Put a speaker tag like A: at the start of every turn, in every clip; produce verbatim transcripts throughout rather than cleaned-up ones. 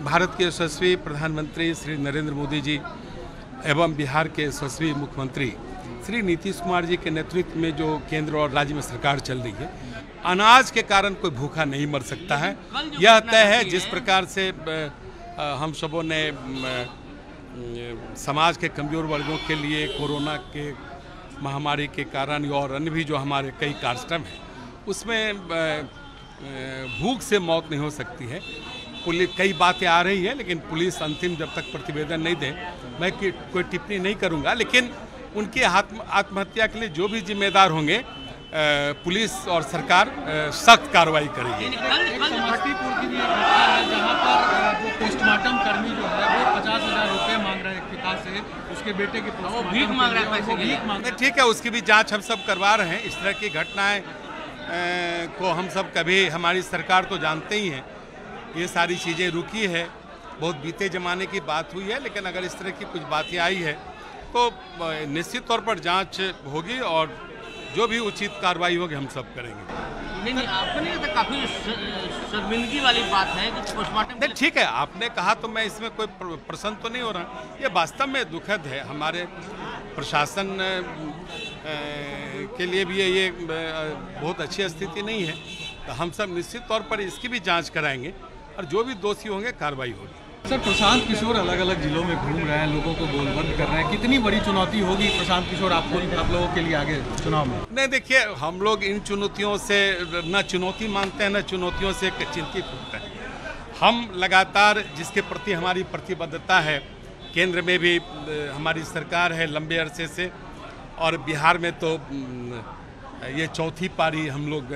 A: भारत के यशस्वी प्रधानमंत्री श्री नरेंद्र मोदी जी एवं बिहार के यशस्वी मुख्यमंत्री श्री नीतीश कुमार जी के नेतृत्व में जो केंद्र और राज्य में सरकार चल रही है, अनाज के कारण कोई भूखा नहीं मर सकता है। यह तय है जिस प्रकार से हम सबों ने समाज के कमज़ोर वर्गों के लिए कोरोना के महामारी के कारण और अन्य भी जो हमारे कई कार्यक्रम हैं, उसमें भूख से मौत नहीं हो सकती है। पुलिस कई बातें आ रही है, लेकिन पुलिस अंतिम जब तक प्रतिवेदन नहीं दे मैं कि, कोई टिप्पणी नहीं करूंगा। लेकिन उनकी आत्म आत्महत्या के लिए जो भी जिम्मेदार होंगे पुलिस और सरकार सख्त कार्रवाई करेगी।
B: जहां पर वो पोस्टमार्टम कर्मी जो है वो पचास हजार रुपये मांग रहे हैं पिता से, उसके बेटे की भीख मांग रहा है, पैसे भीख मांग रहा है।
A: ठीक है, उसकी भी जांच हम सब करवा रहे हैं। इस तरह की घटनाएं को हम सब कभी, हमारी सरकार तो जानते ही हैं, ये सारी चीज़ें रुकी है, बहुत बीते ज़माने की बात हुई है। लेकिन अगर इस तरह की कुछ बातें आई है तो निश्चित तौर पर जांच होगी और जो भी उचित कार्रवाई होगी हम सब करेंगे।
C: नहीं नहीं, आपने तो काफ़ी शर्मिंदगी वाली बात है कि पोस्टमार्टम।
A: नहीं, ठीक है, आपने कहा तो मैं इसमें कोई प्रसन्न तो नहीं हो रहा। ये वास्तव में दुखद है। हमारे प्रशासन के लिए भी ये बहुत अच्छी स्थिति नहीं है। तो हम सब निश्चित तौर पर इसकी भी जांच कराएंगे और जो भी दोषी होंगे कार्रवाई होगी।
B: सर, प्रशांत किशोर अलग अलग जिलों में घूम रहे हैं, लोगों को गोलबंद कर रहे हैं, कितनी बड़ी चुनौती होगी प्रशांत किशोर आपको, आप लोगों के लिए आगे चुनाव में?
A: नहीं, देखिए, हम लोग इन चुनौतियों से न चुनौती मानते हैं न चुनौतियों से चिंतित होते हैं। हम लगातार जिसके प्रति हमारी प्रतिबद्धता है, केंद्र में भी हमारी सरकार है लंबे अरसे से, और बिहार में तो ये चौथी पारी हम लोग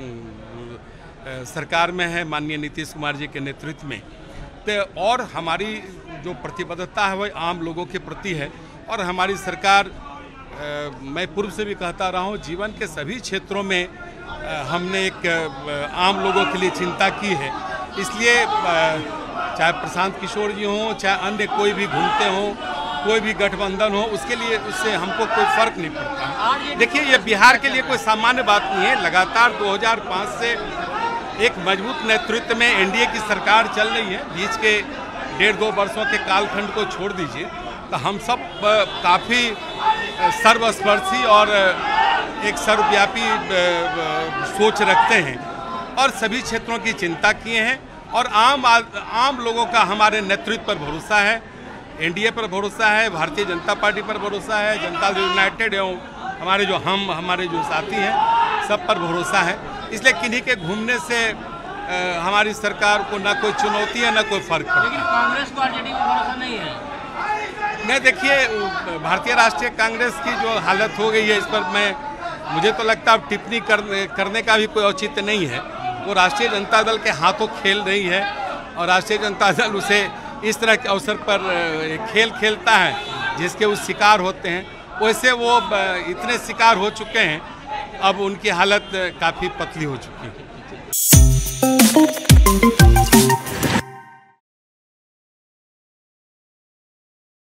A: सरकार में है माननीय नीतीश कुमार जी के नेतृत्व में। तो और हमारी जो प्रतिबद्धता है वह आम लोगों के प्रति है। और हमारी सरकार, मैं पूर्व से भी कहता रहा हूँ, जीवन के सभी क्षेत्रों में हमने एक आम लोगों के लिए चिंता की है। इसलिए चाहे प्रशांत किशोर जी हों, चाहे अन्य कोई भी घूमते हों, कोई भी गठबंधन हो, उसके लिए उससे हमको कोई फर्क नहीं पड़ता। देखिए, ये बिहार के लिए कोई सामान्य बात नहीं है। लगातार दो हज़ार पाँच से एक मजबूत नेतृत्व में एनडीए की सरकार चल रही है। बीच के डेढ़ दो वर्षों के कालखंड को छोड़ दीजिए तो हम सब काफ़ी सर्वस्पर्शी और एक सर्वव्यापी सोच रखते हैं और सभी क्षेत्रों की चिंता किए हैं। और आम आम लोगों का हमारे नेतृत्व पर भरोसा है, एनडीए पर भरोसा है, भारतीय जनता पार्टी पर भरोसा है, जनता दल यूनाइटेड एवं हमारे जो हम हमारे जो साथी हैं सब पर भरोसा है। इसलिए किन्हीं के घूमने से आ, हमारी सरकार को ना कोई चुनौती है ना कोई फर्क पड़ता है।
C: लेकिन कांग्रेस को आरजेडी में भरोसा नहीं है।
A: नहीं, देखिए, भारतीय राष्ट्रीय कांग्रेस की जो हालत हो गई है, इस पर मैं मुझे तो लगता है टिप्पणी करने करने का भी कोई औचित्य नहीं है। वो राष्ट्रीय जनता दल के हाथों खेल रही है और राष्ट्रीय जनता दल उसे इस तरह के अवसर पर खेल खेलता है जिसके वो शिकार होते हैं। वैसे वो इतने शिकार हो चुके हैं, अब उनकी हालत काफ़ी पतली हो चुकी है।